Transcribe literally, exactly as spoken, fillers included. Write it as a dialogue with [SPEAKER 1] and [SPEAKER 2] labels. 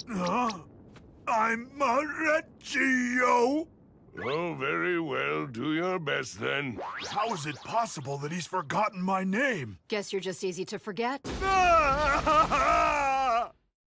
[SPEAKER 1] Huh? I'm Marechiyo!
[SPEAKER 2] Oh, very well. Do your best, then.
[SPEAKER 1] How is it possible that he's forgotten my name?
[SPEAKER 3] Guess you're just easy to forget.
[SPEAKER 1] Ah!